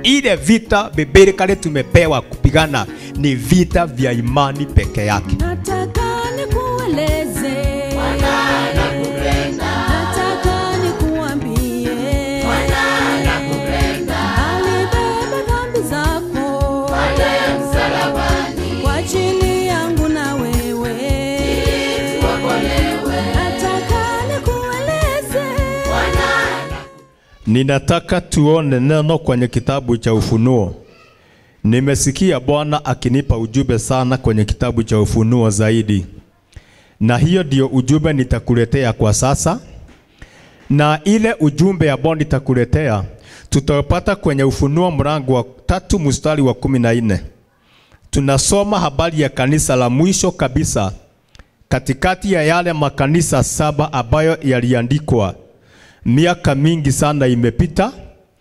Ile vita biblikali tumepewa kupigana ni vita vya imani peke yake. Nataka nikueleze Bwana nakupenda. Nataka nikuambie Bwana nakupenda. Alibeba dhambi zako pale msalabani kwa ajili yangu na wewe ili tuokolewe. Nataka nikueleze Bwana. Ninataka tuone neno kwenye kitabu cha Ufunuo. Nimesikia Bwana akinipa ujumbe sana kwenye kitabu cha Ufunuo zaidi. Na hiyo ndio ujumbe nitakuletea kwa sasa. Na ile ujumbe ya Bwana nitakuletea tutapata kwenye Ufunuo mlango wa 3 mstari wa 14. Tunasoma habari ya kanisa la mwisho kabisa katikati ya yale makanisa 7 ambayo yaliandikwa miaka mingi sana imepita.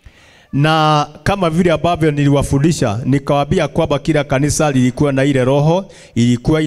Na kama vile ambavyo niliwafundisha nikawaambia kwamba kila kanisa lilikuwa na ile roho ilikuwa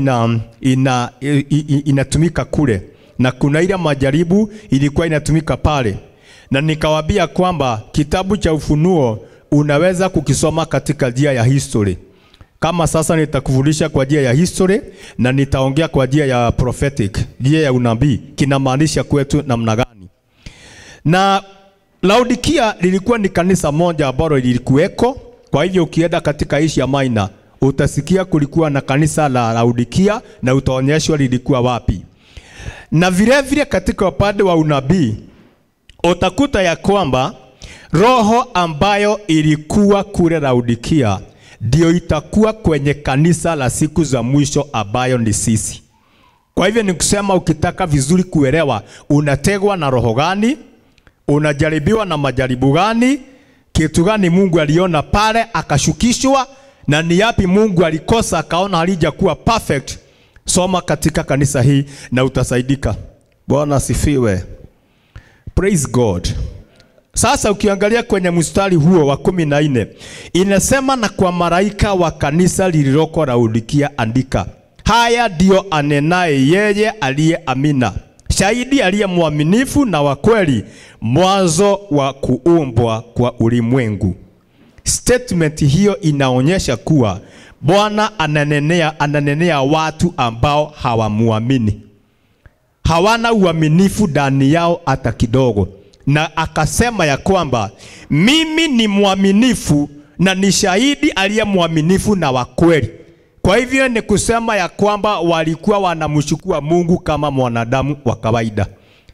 inatumika kule, na kuna ile majaribu ilikuwa inatumika pale. Na nikawaambia kwamba kitabu cha Ufunuo unaweza kukisoma katika njia ya history. Kama sasa nitakufundisha kwa njia ya history na nitaongea kwa njia ya prophetic, njia ya unabii, kinamaanisha kwetu namna gani. Na Laodikia lilikuwa ni kanisa moja ambalo lilikuweko. Kwa hivyo ukienda katika Asia Minor utasikia kulikuwa na kanisa la Laodikia na utaonyeshwa lilikuwa wapi. Na vile vile katika upande wa unabii utakuta ya kwamba roho ambayo ilikuwa kule Laodikia ndio itakuwa kwenye kanisa la siku za mwisho ambayo ni sisi. Kwa hivyo ni kusema ukitaka vizuri kuelewa unategwa na roho gani, unajaribiwa na majaribu gani, kitu gani Mungu aliona pale akashukishwa, na ni yapi Mungu alikosa akaona halijakuwa perfect. Soma katika kanisa hii na utasaidika. Bwana asifiwe. Praise God. Sasa ukiangalia kwenye mstari huo wa 14 inasema, na kwa malaika wa kanisa lililoko Laodikia andika, haya ndio anenaye yeye aliye Amina, shahidi aliye mwaminifu na wa kweli, mwanzo wa kuumbwa kwa ulimwengu. Statement hiyo inaonyesha kuwa Bwana ananenea watu ambao hawamuamini, hawana uaminifu ndani yao hata kidogo. Na akasema ya kwamba mimi ni mwaminifu na ni shahidi aliye mwaminifu na wa kweli. Kwa hivyo ni kusema ya kwamba walikuwa wanamshukua Mungu kama mwanadamu wa kawaida.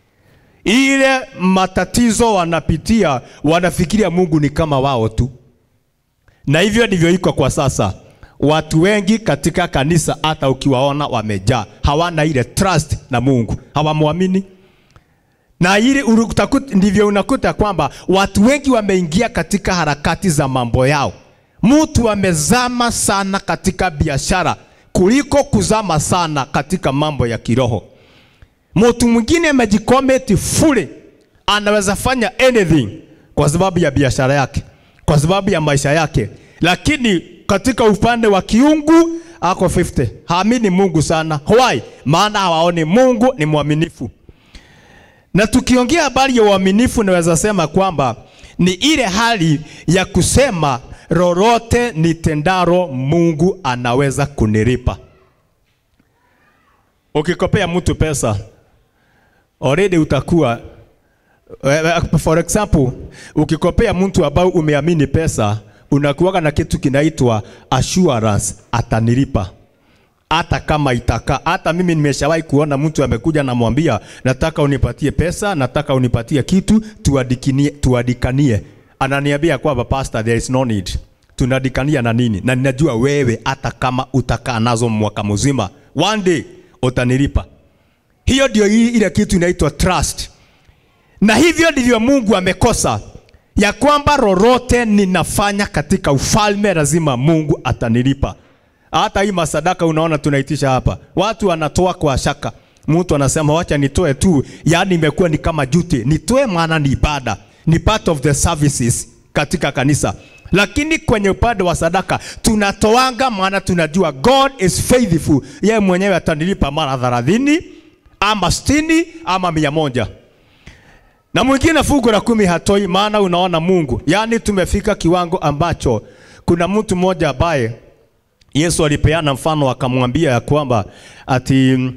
Ile matatizo wanapitia wanafikiria Mungu ni kama wao tu. Na hivyo ndivyo iko kwa sasa. Watu wengi katika kanisa hata ukiwaona wamejaa, hawana ile trust na Mungu, hawamuamini. Na ili ndivyo unakuta kwamba watu wengi wameingia katika harakati za mambo yao. Mtu amezama sana katika biashara kuliko kuzama sana katika mambo ya kiroho. Mtu mwingine amejikometi fully, anaweza fanya anything kwa sababu ya biashara yake, kwa sababu ya maisha yake, lakini katika upande wa kiungu ako 50. Haamini Mungu sana. Why? Maana hawaoni Mungu ni mwaminifu. Na tukiongea habari ya uaminifu naweza sema kwamba ni ile hali ya kusema lolote nitendaro Mungu anaweza kunilipa. Ukikopea mtu pesa already utakuwa, for example, ukikopea mtu ambao umeamini pesa, unakuwa na kitu kinaitwa assurance, atanilipa. Hata kama itaka, hata mimi nimeshawahi kuona mtu amekuja na mwambia nataka unipatie pesa, nataka unipatie kitu, tuadikanie. Ananiambia kwamba pastor, there is no need. Tunadikania na nini? Na ninajua wewe hata kama utakaa nazo mwaka mzima, one day utanilipa. Hiyo ndio ile kitu inaitwa trust. Na hivyo ndivyo Mungu amekosa, ya kwamba lolote ninafanya katika ufalme lazima Mungu atanilipa. Hata hii masadaka unaona tunaitisha hapa, watu wanatoa kwa shaka. Mtu anasema wacha nitoe tu, yani imekuwa ni kama duty. Nitoe maana ni ibada, ni part of the services katika kanisa. Lakini kwenye upande wa sadaka tunatoanga maana tunajua God is faithful. Yeye mwenyewe atanilipa mara 30 ama 60 ama 100. Na mwingine fungu la 10 hatoi, maana unaona Mungu. Yaani tumefika kiwango ambacho kuna mtu mmoja ambaye Yesu alipeana mfano akamwambia ya kwamba ati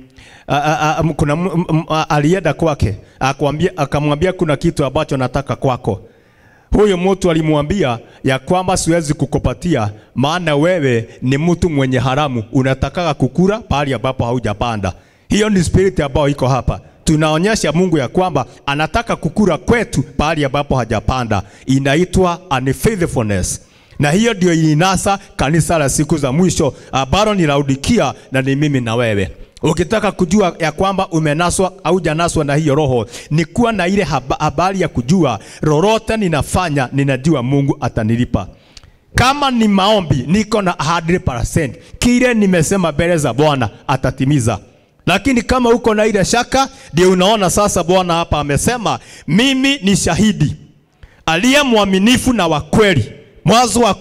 alienda kwake akamwambia kuna kitu ambacho nataka kwako. Huyo mtu alimwambia ya kwamba siwezi kukupatia, maana wewe ni mtu mwenye haramu, unataka kukula pale ambapo haujapanda. Hiyo ni spirit ambayo iko hapa. Tunaonyesha Mungu ya kwamba anataka kukula kwetu pale ambapo hajapanda. Inaitwa unfaithfulness. Na hiyo ndio inasa kanisa la siku za mwisho ambalo ni Laodikia na ni mimi na wewe. Ukitaka kujua ya kwamba umenaswa au janaswa na hiyo roho, ni kuwa na ile habari ya kujua lolote ninafanya ninajua Mungu atanilipa. Kama ni maombi niko na 100%. Kile nimesema mbele za Bwana atatimiza. Lakini kama uko na ile shaka, ndio unaona sasa Bwana hapa amesema mimi ni shahidi aliye mwaminifu na wa kweli, mwanzo wa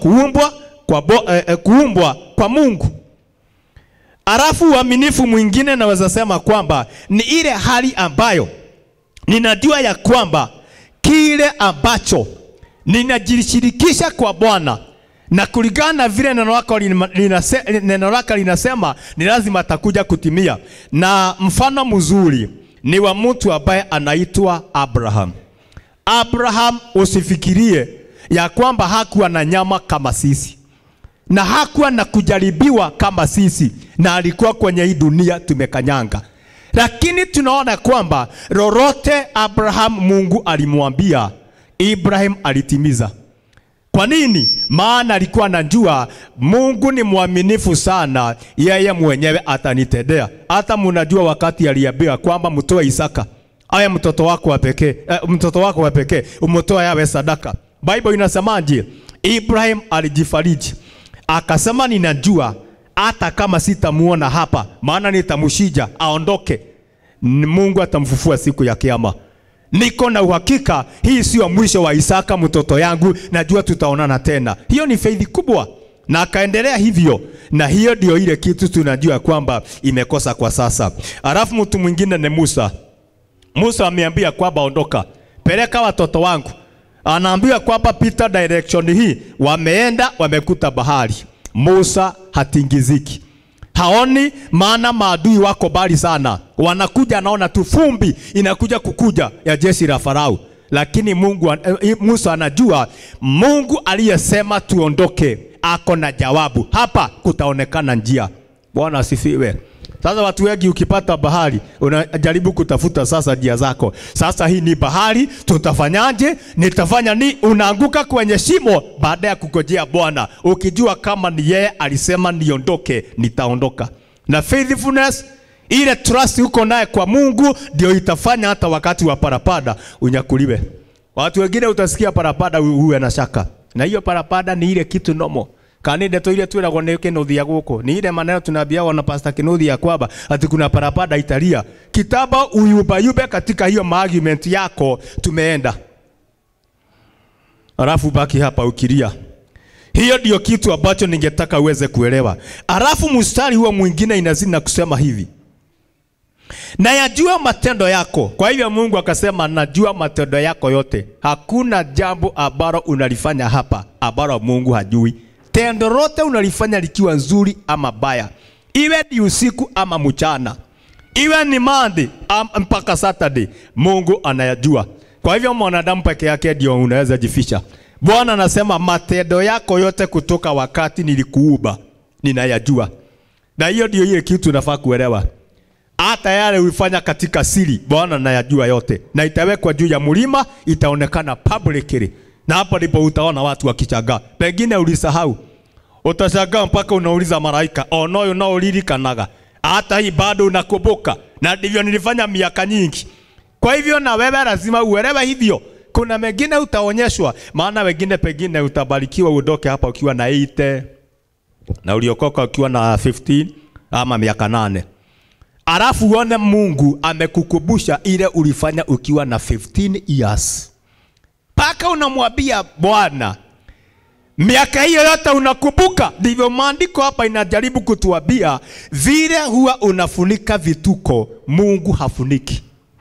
kuumbwa kwa Mungu. Alafu uaminifu mwingine naweza sema kwamba ni ile hali ambayo ninajua ya kwamba kile ambacho ninajishirikisha kwa Bwana na kulingana vile neno lake linasema ni lazima atakuja kutimia. Na mfano mzuri ni wa mtu ambaye anaitwa Abraham. Abraham, usifikirie ya kwamba hakuwa na nyama kama sisi, na hakuwa na kujaribiwa kama sisi, na alikuwa kwenye hii dunia tumekanyanga. Lakini tunaona kwamba lolote Abraham Mungu alimwambia, Ibrahim alitimiza. Kwa nini? Maana alikuwa anajua Mungu ni mwaminifu sana, yeye mwenyewe atanitendea. Hata mnajua wakati aliambiwa kwamba mtoe Isaka, aya mtoto wako wa pekee, umtoe yawe sadaka. Bible inasemaje? Ibrahim alijifariji. Akasema ninajua hata kama sitamuona hapa, maana nitamshija aondoke, Mungu atamfufua siku ya kiyama. Niko na uhakika hii sio mwisho wa Isaka mtoto yangu, najua tutaonana tena. Hiyo ni faith kubwa. Na akaendelea hivyo, na hiyo ndio ile kitu tunajua kwamba imekosa kwa sasa. Alafu mtu mwingine ni Musa. Musa ameambia kwamba ondoka, peleka watoto wangu. Anaambiwa kwamba pita direction hii, wameenda wamekuta bahari. Musa hatingiziki. Haoni, maana maadui wako bali sana. Wanakuja anaona tu fumbi inakuja kukuja ya jeshi la Farao. Lakini Musa anajua Mungu aliyesema tuondoke ako na jawabu. Hapa kutaonekana njia. Bwana asifiwe. Sasa watu wengi ukipata bahari unajaribu kutafuta sasa njia zako. Sasa hii ni bahari, tutafanyaje? Nitafanya ni unaanguka kwenye shimo baada ya kungojea Bwana. Ukijua kama ni yeye alisema niondoke, nitaondoka. Na faithfulness, ile trust uko naye kwa Mungu ndio itafanya hata wakati wa parapanda unyakuliwe. Watu wengine utasikia parapanda uwe na shaka. Na hiyo parapanda ni ile kitu nomo. Kaninde to ile tuwe na goneke no thia guko. Ni ile maneno tunaambia wana Pastor Kinuthi ya kwamba ati kuna parapanda Italia. Kitaba uyubayube katika hiyo argument yako tumeenda. Alafu baki hapa ukilia. Hiyo ndio kitu ambacho ningetaka uweze kuelewa. Alafu mstari huo mwingine inazidi na kusema hivi. Na yajua matendo yako. Kwa hivyo Mungu akasema najua matendo yako yote. Hakuna jambo ambalo unalifanya hapa ambalo Mungu hajui. Tendo lote unalifanya likiwa nzuri ama baya. Iwe ni usiku ama mchana. Iwe ni Monday mpaka Saturday. Mungu anayajua. Kwa hivyo mwanadamu peke yake ndio unaweza jificha. Bwana anasema matendo yako yote kutoka wakati nilikuumba ninayajua. Na hiyo ndio ile kitu unafaa kuelewa. Hata yale ulifanya katika siri, Bwana anayajua yote. Na itawekwa juu ya mlima, itaonekana publicly. Na hapo ndipo utaona watu wakichagaa. Pengine ulisahau. Utashangaa mpaka unauliza malaika, "Ono unaolirikanaga. Hata hii bado unakumbuka." Na ndivyo nilifanya miaka nyingi. Kwa hivyo na wewe lazima uelewe hivyo. Kuna mengine utaonyeshwa, maana wengine pengine utabarikiwa uondoke hapa ukiwa na 80 na uliokoka ukiwa na 15 ama miaka 8. Alafu uone Mungu amekukumbusha ile ulifanya ukiwa na 15 years. Paka unamwambia Bwana, miaka hiyo yote unakumbuka. Ndivyo maandiko hapa inajaribu kutuambia vile huwa unafunika vituko, Mungu hafuniki.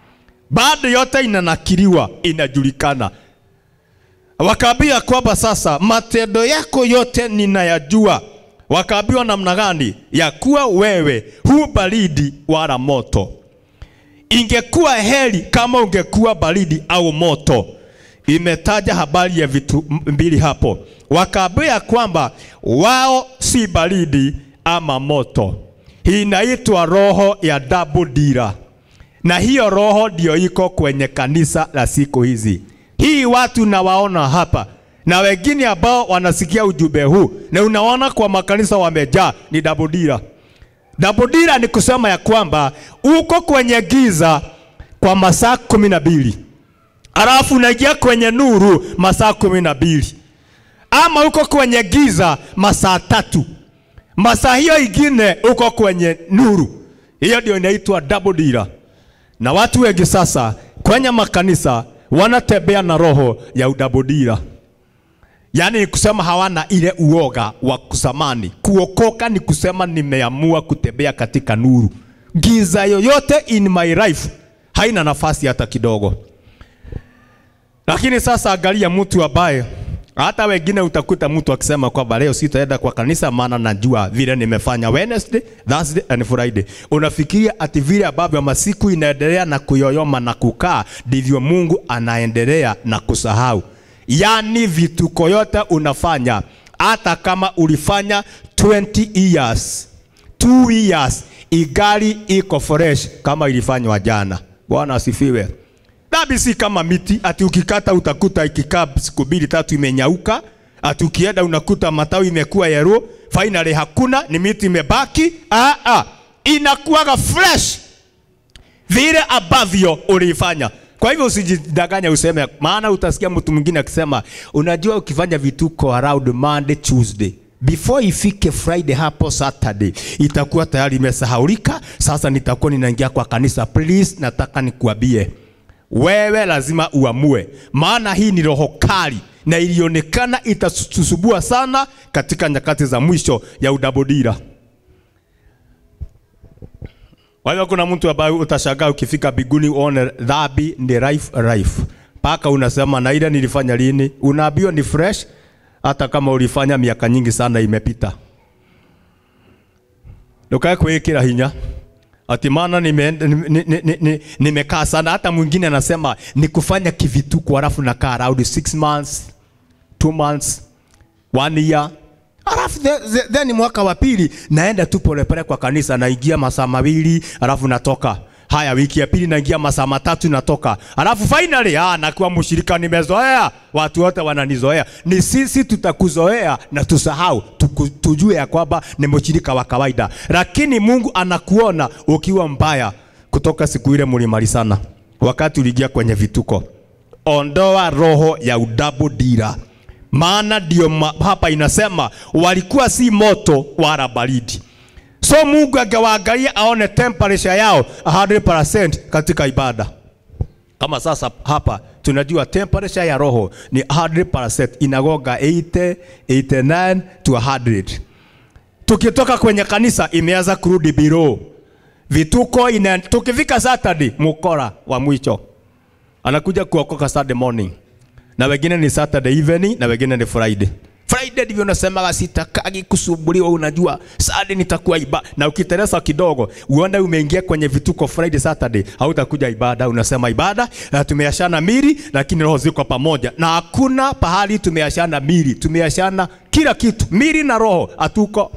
Baada yote inanakiliwa, inajulikana. Wakaambia kwamba sasa matendo yako yote ninayajua. Wakaambiwa namna gani? Ya kuwa wewe hu baridi wala moto. Ingekuwa heri kama ungekuwa baridi au moto. Imetaja habari ya vitu mbili hapo. Wakaambia kwamba wao si baridi ama moto. Hii inaitwa roho ya double dealer. Na hiyo roho ndio iko kwenye kanisa la siku hizi. Hii watu nawaona hapa na wengine ambao wanasikia ujumbe huu na unaona kwa makanisa wamejaa ni double dealer. Double dealer ni kusema ya kwamba uko kwenye giza kwa masaa 12. Alafu unaingia kwenye nuru masaa 12. Ama uko kwenye giza masaa 3. Masaa hiyo ingine uko kwenye nuru. Hiyo ndio inaitwa double dealer. Na watu wengi sasa kwenye makanisa wanatembea na roho ya double dealer. Yaani ni kusema hawana ile uoga wa kusamani. Kuokoka ni kusema nimeamua kutembea katika nuru. Giza yoyote in my life haina nafasi hata kidogo. Lakini sasa angalia mtu ambaye hata wengine utakuta mtu akisema kwamba leo sitaenda kwa kanisa maana najua vile nimefanya Wednesday, Thursday and Friday. Unafikiria ati vile ambavyo masiku inaendelea na kuyoyoma na kukaa ndivyo Mungu anaendelea na kusahau. Yani vituko yote unafanya hata kama ulifanya 20 years, 2 years, igali iko fresh kama ilifanywa jana. Bwana asifiwe. Dhambi si kama miti, ati ukikata utakuta ikikaa siku 2-3 imenyauka, ati ukienda unakuta matawi imekuwa yellow, finally hakuna, ni miti imebaki. Inakuwa fresh vile ambavyo ulifanya. Kwa hivyo usijidanganye useme, maana utasikia mtu mwingine akisema unajua ukifanya vituko around Monday, Tuesday, before ifike Friday hapo Saturday itakuwa tayari imesahaulika. Sasa nitakuwa ninaingia kwa kanisa. Please, nataka nikuambie wewe lazima uamue, maana hii ni roho kali na ilionekana itatusubua sana katika nyakati za mwisho ya udabodira. Wala kuna mtu ambaye utashangaa ukifika biguni uone dhambi ni life. Paka unasema na ile nilifanya lini? Unaambiwa ni fresh hata kama ulifanya miaka nyingi sana imepita. Ndokae kuwekera hinya. Ati maana nimekaa sana. Hata mwingine anasema ni kufanya kivituko alafu nakaa around 6 months, 2 months, 1 year. Alafu then mwaka wa pili naenda tu polepole kwa kanisa, naingia masaa 2 alafu natoka. Haya, wiki ya pili naingia masaa 3 natoka. Alafu finally nakuwa mshirika, nimezoea. Watu wote wananizoea. Ni sisi tutakuzoea na tusahau, tujue ya kwamba ni mshirika wa kawaida. Lakini Mungu anakuona ukiwa mbaya kutoka siku ile mlimalizana, wakati uliingia kwenye vituko. Ondoa roho ya udabodira. Maana ndio hapa inasema walikuwa si moto wala baridi. So Mungu angewaangalia aone temperature yao 100% katika ibada. Kama sasa hapa tunajua temperature ya roho ni 100%, inagonga 80, 89 to 100. Tukitoka kwenye kanisa imeanza kurudi below. Vituko tukifika Saturday mukora wa mwisho anakuja kuokoka Saturday morning. Na wengine ni Saturday evening na wengine ni Friday. Friday ndivyo unasema sitakagi kusumbuliwa, unajua Saturday nitakuwa ibada. Na ukiteresa kidogo uone umeingia kwenye vituko Friday Saturday, hautakuja ibada. Unasema ibada na tumeashana mili lakini roho ziko pamoja. Na hakuna pahali tumeashana mili, tumeashana kila kitu, mili na roho hatuko.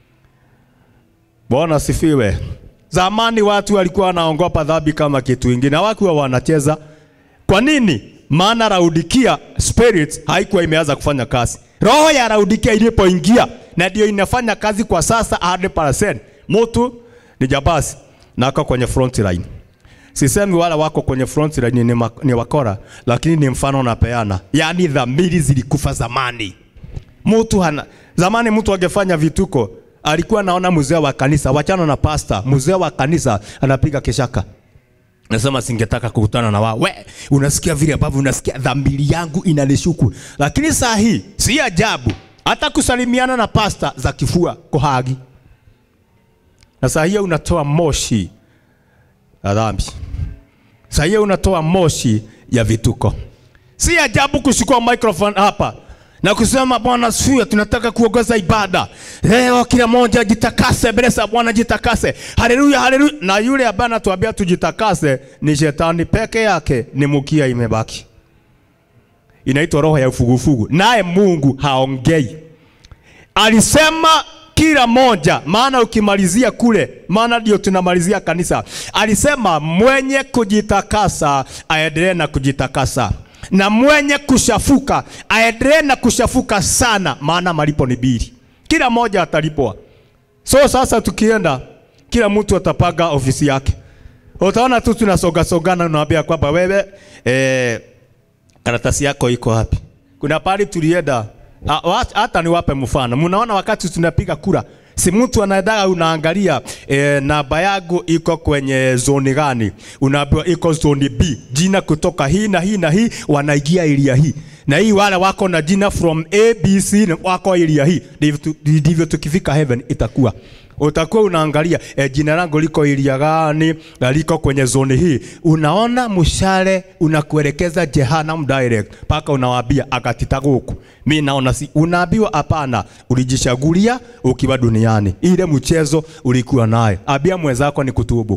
Bwana sifiwe. Zamani watu walikuwa wanaogopa dhambi kama kitu kingine, hawakuwa wanacheza. Kwa nini? Maana Laodikia spirit haikuwa imeanza kufanya kazi. Roho ya Laodikia ilipoingia na ndio inafanya kazi kwa sasa 100%. Mtu ni jabasi na ako kwenye front line. Sisemi wala wako kwenye front line ni wakora, lakini ni mfano napeana. Yaani dhamiri zilikufa zamani. Zamani mtu angefanya vituko, alikuwa anaona mzee wa kanisa, wachana na pastor, mzee wa kanisa anapiga kishaka. Nasema singetaka kukutana na wao. Unasikia vile ambavyo unasikia dhamiri yangu inanishuku. Lakini saa hii si ajabu hata kusalimiana na pasta za kifua kohagi. Na saa hii unatoa moshi na dhambi. Sasa unatoa moshi ya vituko. Si ajabu kuchukua microphone hapa na kusema Bwana asifiwe, tunataka kuongoza ibada. Leo kila mmoja jitakase mbele za Bwana, jitakase. Haleluya, haleluya. Na yule ambaye anatuambia tujitakase ni shetani peke yake, ni mkia imebaki. Inaitwa roho ya ufugufugu. Naye Mungu haongei. Alisema kila moja, maana ukimalizia kule, maana ndio tunamalizia kanisa. Alisema mwenye kujitakasa aendelee na kujitakasa, na mwenye kushafuka aendelee na kushafuka sana, maana malipo ni bili. Kila moja atalipwa. So sasa tukienda, kila mtu atapaga ofisi yake. Utaona tu tunasogana, unaambia kwamba wewe karatasi yako iko wapi? Kuna pale tulienda, hata niwape mfano. Mnaona wakati tunapiga kura, si mtu anaendaga unaangalia namba yangu iko kwenye zone gani? Unaambiwa iko zone B. Jina kutoka hii na hii na hii wanaingia area hii. Na hii wale wako na jina from A, B, C wako area hii. Ndivyo tukifika heaven itakuwa. Utakuwa unaangalia jina langu liko area gani, liko kwenye zone hii. Unaona mshale unakuelekeza Jehanamu direct. Paka unawaambia akatitaga huko. Mimi naona si unaambiwa hapana, ulijichagulia ukiwa duniani. Ile mchezo ulikuwa naye. Abia mwenzako ni kutubu.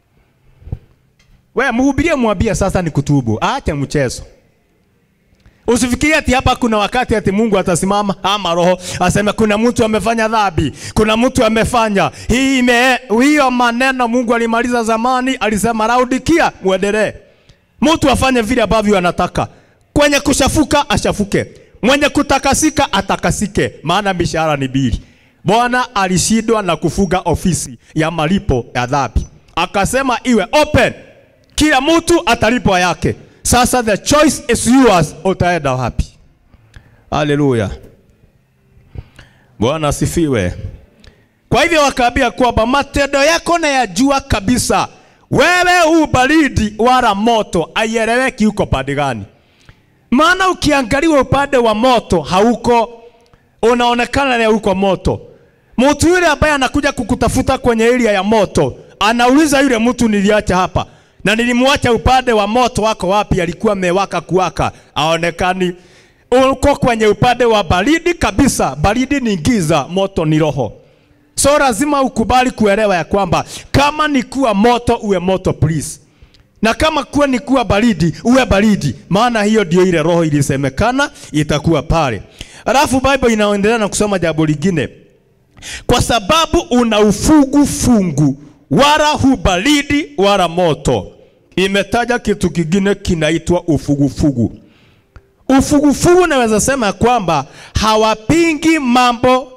Wewe mhubirie mwambie sasa ni kutubu. Acha mchezo. Usifikirie ati hapa kuna wakati ati Mungu atasimama ama roho aseme kuna mtu amefanya dhambi, kuna mtu amefanya hiyo maneno Mungu alimaliza zamani. Alisema Laodikia muendelee. Mtu afanye vile ambavyo anataka. Kwenye kushafuka ashafuke, mwenye kutakasika atakasike, maana mishahara ni bili. Bwana alishindwa na kufuga ofisi ya malipo ya dhambi, akasema iwe open, kila mtu atalipwa yake. Sasa the choice is yours, utaenda wapi? Haleluya. Bwana asifiwe. Kwa hivyo wakaambia kwamba matendo yako na yajua kabisa. Wewe ubaridi wala moto aieleweki uko pande gani. Maana ukiangalia upande wa moto hauko, unaonekana ni uko moto. Mtu yule ambaye anakuja kukutafuta kwenye area ya moto, anauliza yule mtu niliacha hapa na nilimwacha upande wa moto wako wapi? Alikuwa mewaka kuwaka, aonekani. Uko kwenye upande wa baridi kabisa. Baridi ni giza, moto ni roho. So lazima ukubali kuelewa ya kwamba kama ni kuwa moto uwe moto please, na kama kuwa ni kuwa baridi uwe baridi, maana hiyo ndio ile roho ilisemekana itakuwa pale. Alafu Bible inaendelea na kusema jambo lingine, kwa sababu una ufugu fungu wala hubaridi wala moto. Imetaja kitu kingine kinaitwa ufugufugu. Ufugufugu naweza sema kwamba hawapingi mambo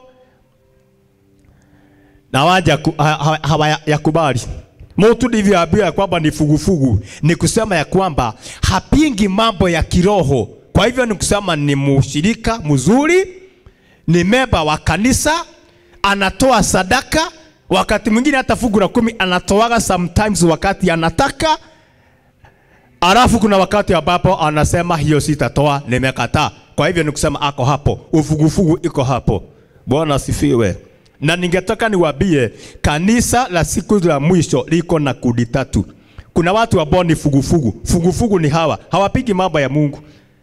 na waja hawayakubali. Mtu ndivyo abia kwamba ni fugufugu, ni kusema ya kwamba hapingi mambo ya kiroho. Kwa hivyo ni kusema ni mshirika mzuri, ni memba wa kanisa, anatoa sadaka, wakati mwingine hata fungu la 10 anatoaga sometimes wakati anataka. Alafu kuna wakati ambapo anasema hiyo sitatoa, nimekataa. Kwa hivyo ni kusema ako hapo, ufugufugu iko hapo. Bwana asifiwe. Na ningetaka niwaambie kanisa la siku za mwisho liko na kundi tatu. Kuna watu ambao ni fugufugu. Fugufugu ni hawa, hawapigi mambo ya Mungu.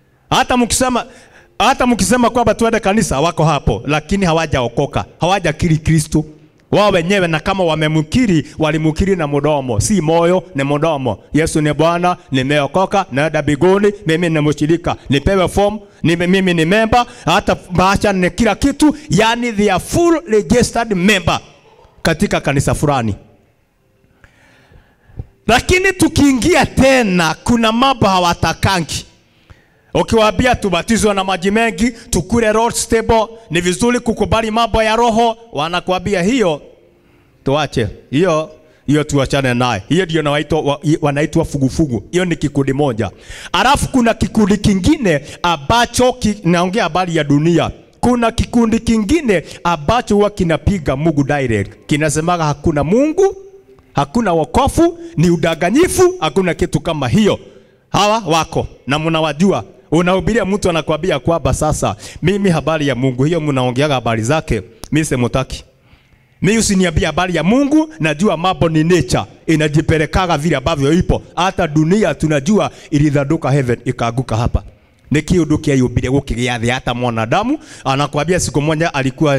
Hata mkisema kwamba tuende kanisa wako hapo, lakini hawajaokoka, hawajakiri Kristo. Wao wenyewe na kama wamemkiri, walimkiri na mdomo, si moyo, ni mdomo. Yesu ni Bwana, nimeokoka, naenda mbinguni, mimi ni mshirika, nipewe form, mimi ni member, hata bahasha ni kila kitu, yani they are full registered member katika kanisa fulani. Lakini tukiingia tena kuna mambo hawatakangi. Ukiwaambia tubatizwe na maji mengi, tukule road stable, ni vizuri kukubali mambo ya roho, wanakuambia hiyo tuache. Hiyo tuachane naye. Hiyo ndio wanaitwa fugufugu. Hiyo ni kikundi moja. Alafu kuna kikundi kingine ambacho naongea habari ya dunia. Kuna kikundi kingine ambacho huwa kinapiga Mungu direct. Kinasemaga hakuna Mungu, hakuna wokovu, ni udanganyifu, hakuna kitu kama hiyo. Hawa wako na mnawajua. Unahubiria mtu anakuambia kwamba sasa mimi habari ya Mungu hiyo mnaongeaga habari zake, mimi simtaki. Mimi usiniambia habari ya Mungu, najua mambo ni nature. Inajipelekaga vile ambavyo ipo. Hata dunia tunajua ilidhaduka heaven ikaanguka hapa. Ni kiundu kiayumbire gukigiathi hata mwanadamu anakuambia siku moja alikuwa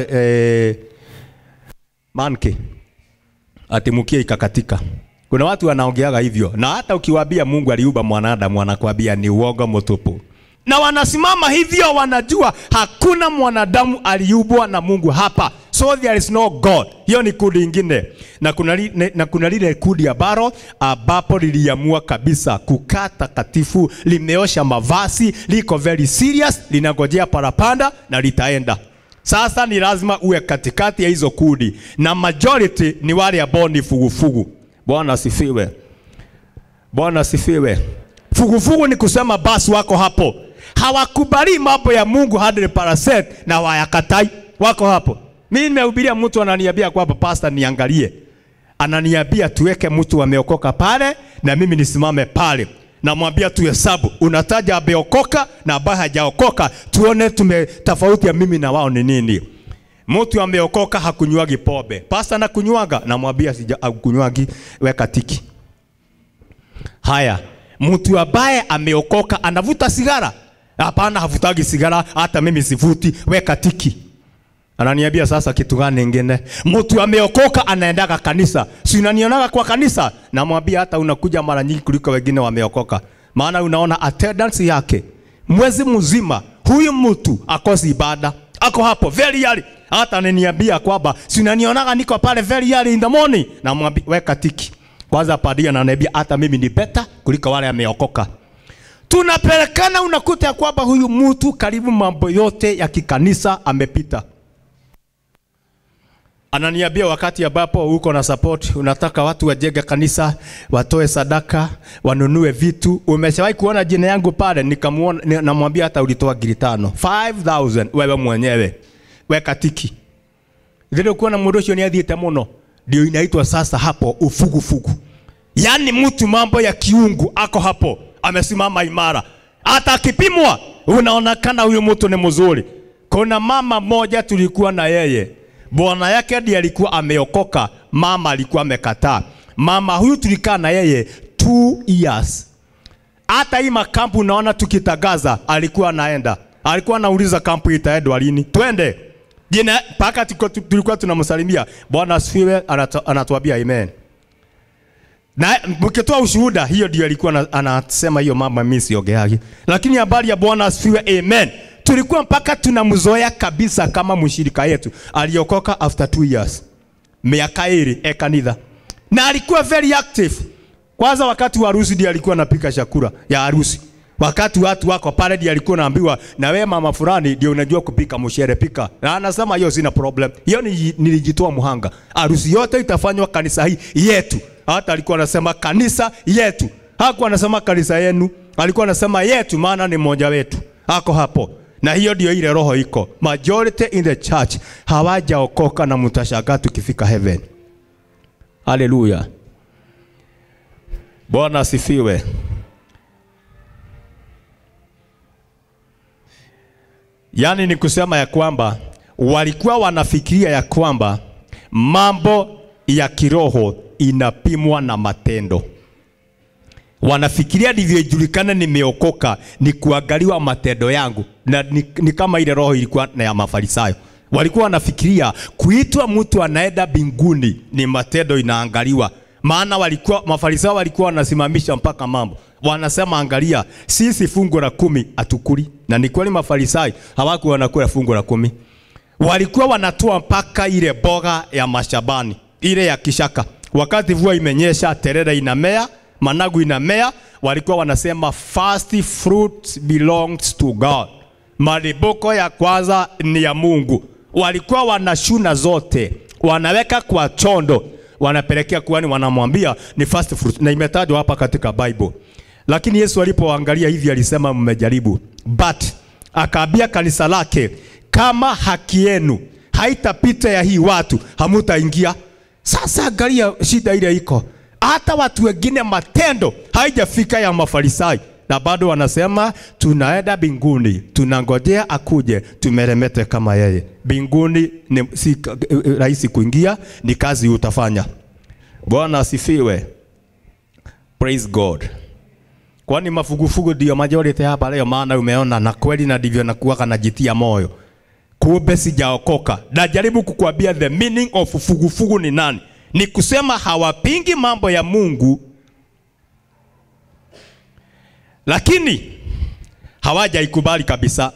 manke atimukia ikakatika. Kuna watu wanaongeaga hivyo, na hata ukiwaambia Mungu aliumba mwanadamu anakuambia ni uongo mtupu. Na wanasimama hivyo, wanajua hakuna mwanadamu aliumbwa na Mungu hapa. So there is no God. Hiyo ni kundi ingine. Na kuna lile kundi ambalo ambapo liliamua kabisa kukaa takatifu, limeosha mavazi, liko very serious, linangojea parapanda na litaenda. Sasa ni lazima uwe katikati ya hizo kundi, na majority ni wale ambao ni fugufugu. Bwana asifiwe. Bwana asifiwe. Fugufugu ni kusema basi wako hapo. Hawakubali mambo ya Mungu 100% na wayakatai, wako hapo. Mimi nimehubiria mtu ananiambia kwamba pastor niangalie. Ananiambia tuweke mtu ameokoka pale na mimi nisimame pale. Namwambia tuhesabu, unataja ameokoka na ambaye hajaokoka, tuone tofauti ya mimi na wao ni nini. Mtu ameokoka hakunywagi pombe. Pastor anakunywaga, namwambia sijakunywagi, weka tiki. Haya, mtu ambaye ameokoka anavuta sigara? Hapana, havutagi sigara, hata mimi sivuti, weka tiki. Ananiambia sasa kitu gani kingine? Mtu ameokoka anaendaga kanisa. Si unanionaga kwa kanisa? Namwambia hata unakuja mara nyingi kuliko wengine wameokoka. Maana unaona attendance yake mwezi mzima huyu mtu akosi ibada. Ako hapo very early. Hata ananiambia kwamba si unanionaga niko pale very early in the morning. Namwambia weka tiki. Kwanza padia na ananiambia hata mimi ni better kuliko wale ameokoka. Tunapelekana, unakuta kwamba huyu mtu karibu mambo yote ya kikanisa amepita. Ananiambia wakati ambapo uko na support, unataka watu wajenge kanisa, watoe sadaka, wanunue vitu. Umeshawahi kuona jina yangu pale? Nikamuona, namwambia hata ulitoa 5,000 wewe mwenyewe. Weka tiki. Ndio kuona mudosho ni adhiete muno. Ndio inaitwa sasa hapo ufugufugu. Yaani mtu mambo ya kiungu ako hapo, amesimama imara. Hata kipimwa unaonekana huyu mtu ni mzuri. Kuna mama moja tulikuwa na yeye. Bwana yake ndiye alikuwa ameokoka, mama alikuwa amekataa. Mama huyu tulikaa na yeye 2 years. Hata hii makampu unaona tukitagaza alikuwa anaenda. Alikuwa anauliza kampu itaendwa lini? Twende. Jina paka tulikuwa tunamsalimia. Bwana asifiwe, anatuambia amen. Na mkitoa ushuhuda, hiyo ndio alikuwa anasema hiyo mama mimi siongeagi. Lakini habari ya Bwana asifiwe, amen. Tulikuwa mpaka tunamzoea kabisa kama mshirika yetu. Aliokoka after 2 years. Miaka 2 kanitha. Na alikuwa very active. Kwanza wakati wa harusi ndiye alikuwa anapika chakula ya harusi. Wakati watu wako pale ndiye alikuwa anaambiwa na wewe mama fulani ndio unajua kupika, mshere pika. Na anasema hiyo sina problem. Hiyo nilijitoa muhanga. Harusi yote itafanywa kanisa hii yetu. Hata alikuwa anasema kanisa yetu. Hakuwa anasema kanisa yenu. Alikuwa anasema yetu maana ni mmoja wetu. Hako hapo. Na hiyo ndio ile roho iko. Majority in the church hawajaokoka na mtashangaa tukifika heaven. Hallelujah. Bwana asifiwe. Yaani ni kusema ya kwamba walikuwa wanafikiria ya kwamba mambo ya kiroho inapimwa na matendo. Wanafikiria ndivyo ijulikane nimeokoka ni kuangaliwa matendo yangu. Na ni kama ile roho ilikuwa na ya Mafarisayo. Walikuwa wanafikiria kuitwa mtu anaenda mbinguni ni matendo inaangaliwa. Maana Mafarisayo walikuwa wanasimamisha mpaka mambo. Wanasema angalia, sisi fungu la 10 atukuli. Na ni kweli Mafarisayo hawakuwa wanakula fungu la 10. Walikuwa wanatoa mpaka ile boga ya mashambani, ile ya kishaka. Wakati mvua imenyesha, terere inamea, managu inamea, walikuwa wanasema first fruit belongs to God. Maliboko ya kwanza ni ya Mungu. Walikuwa wanashuna zote, wanaweka kwa chondo, wanapelekea kuhani, wanamwambia ni first fruit. Na imetajwa hapa katika Bible. Lakini Yesu alipoangalia hivi alisema mmejaribu. But akaambia kanisa lake, kama haki yenu haitapita ya hii watu, hamutaingia. Sasa angalia shida ile iko. Hata watu wengine matendo haijafika ya Mafarisayo. na bado wanasema tunaenda binguni, tunangojea akuje tumeremete kama yeye. Binguni ni si rahisi kuingia, ni kazi utafanya. Bwana asifiwe. Praise God. Kwani mafugufugu ndio majority hapa leo, maana umeona na kweli na ndivyo nakuwa kanajitia moyo. Kumbe sijaokoka. Najaribu kukuambia the meaning of fugufugu ni nani. Ni kusema hawapingi mambo ya Mungu, lakini hawajaikubali kabisa.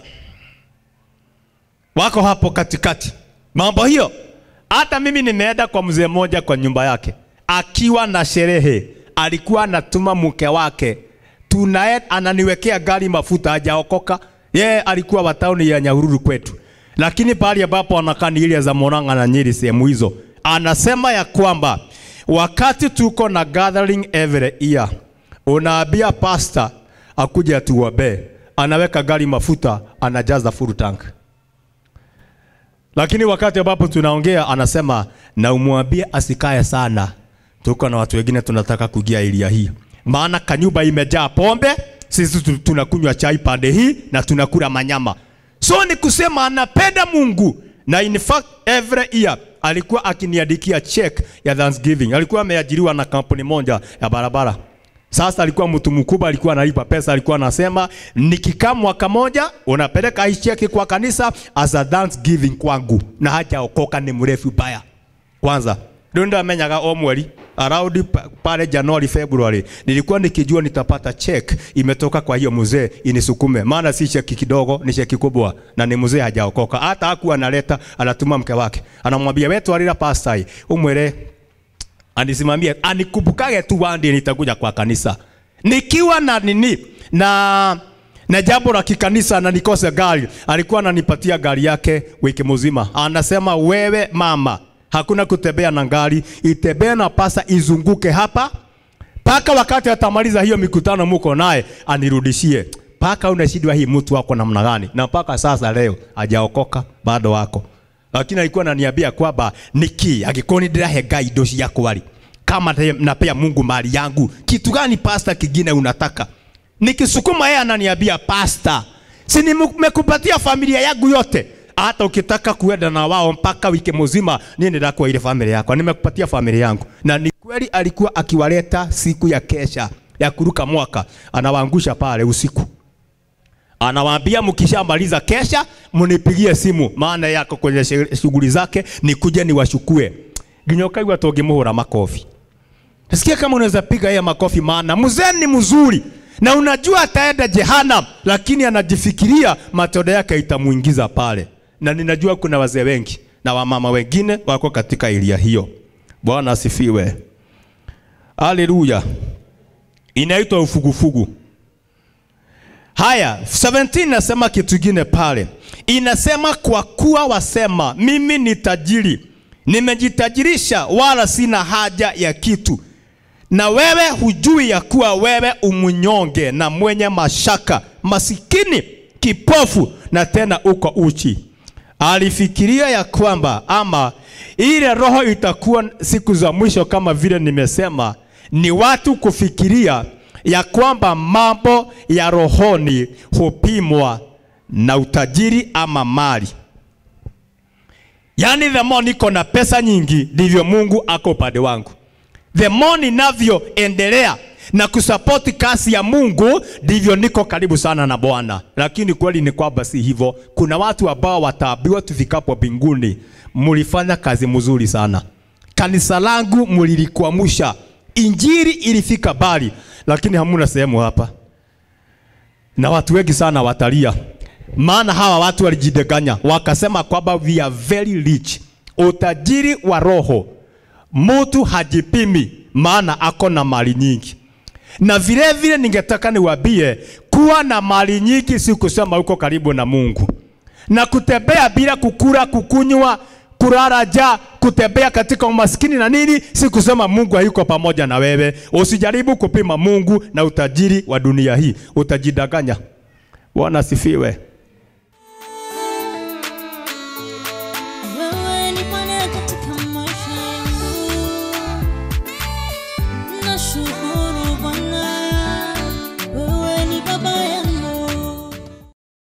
Wako hapo katikati. Mambo hiyo. Hata mimi nimeenda kwa mzee mmoja kwa nyumba yake. Akiwa na sherehe, alikuwa anatuma mke wake. Tunaenda ananiwekea gari mafuta, hajaokoka. Yeye alikuwa wa tauni ya Nyahururu kwetu. Lakini pale ambapo anakaa ni ile za Murang'a na Nyeri sehemu hizo. Anasema ya kwamba wakati tuko na gathering every year, unaambia pastor akuje atuombe, anaweka gari mafuta, anajaza full tank. Lakini wakati ambapo tunaongea anasema na umwambie asikae sana, tuko na watu wengine tunataka kugia area hii, maana kanyumba imejaa pombe, sisi tunakunywa chai pande hii na tunakula manyama. So ni kusema anapenda Mungu. Na in fact every year alikuwa akiniandikia check ya Thanksgiving. Alikuwa ameajiriwa na kampuni moja ya barabara. Sasa alikuwa mtu mkubwa, alikuwa analipa pesa, alikuwa anasema nikikaa mwaka moja unapeleka hii check kwa kanisa as a Thanksgiving kwangu. Na hajaokoka, ni mrefu baya. Kwanza ndio amenyaga o mweri around pale January February nilikuwa nikijua nitapata check imetoka kwa hiyo mzee inisukume, maana si check kidogo, ni check kubwa, na ni mzee hajaokoka. Hata hakuwa analeta, anatuma mke wake, anamwambia wewe alila pastor umwere anisimamia anikubukage tu wandi nitakuja kwa kanisa nikiwa na nini na jambo la kikanisa na nikose gari. Alikuwa ananipatia gari yake wiki mzima. Anasema wewe mama, hakuna kutembea na gari, itembea na pasa izunguke hapa paka wakati atamaliza hiyo mikutano mko naye anirudishie. Paka unashindwa hii mtu wako namna gani? Na paka sasa leo hajaokoka bado wako. Lakini alikuwa ananiambia kwamba niki akikoni ndirahe Ngai doshi yako wali kama napea Mungu mali yangu, kitu gani pastor kingine unataka? Nikisukuma yeye ananiambia pastor, si nimekupatia familia yangu yote, hata ukitaka kuenda na wao mpaka wiki mzima niende kwa ile familia yako, nimekupatia familia yangu. Na ni kweli alikuwa akiwaleta siku ya kesha ya kuruka mwaka, anawaangusha pale usiku. Anawaambia mkishamaliza kesha mnipigie simu, maana yako kwenye shughuli zake, nikuje niwashukue. Ginyoka iwa toge muhura makofi. Nasikia kama unaweza piga yeye makofi, maana mzee ni mzuri. Na unajua ataenda jehanamu, lakini anajifikiria matendo yake itamuingiza pale. Na ninajua kuna wazee wengi na wamama wengine wako katika area hiyo. Bwana asifiwe. Haleluya. Inaitwa ufugufugu. Haya, 17 nasema kitu kingine pale. Inasema kwa kuwa wasema mimi ni tajiri, nimejitajirisha wala sina haja ya kitu. Na wewe hujui ya kuwa wewe umunyonge na mwenye mashaka, masikini, kipofu na tena uko uchi. Alifikiria ya kwamba ama ile roho itakuwa siku za mwisho, kama vile nimesema, ni watu kufikiria ya kwamba mambo ya rohoni hupimwa na utajiri ama mali. Yani the more niko na pesa nyingi ndivyo Mungu ako upande wangu. The more ninavyoendelea na kusupport kazi ya Mungu ndivyo niko karibu sana na Bwana. Lakini kweli ni kwamba si hivyo. Kuna watu ambao wataambiwa tufikapo mbinguni, mlifanya kazi mzuri sana, kanisa langu mlilikuamusha, injili ilifika bali, lakini hamuna sehemu hapa. Na watu wengi sana watalia, maana hawa watu walijidanganya wakasema kwamba we are very rich. Utajiri wa roho mtu hajipimi, maana ako na mali nyingi. Na vile vile ningetaka niwaambie, kuwa na mali nyingi si kusema uko karibu na Mungu. Na kutembea bila kukula, kukunywa, kulala njaa, kutembea katika umaskini na nini, si kusema Mungu hayuko pamoja na wewe. Usijaribu kupima Mungu na utajiri wa dunia hii, utajidanganya. Bwana asifiwe.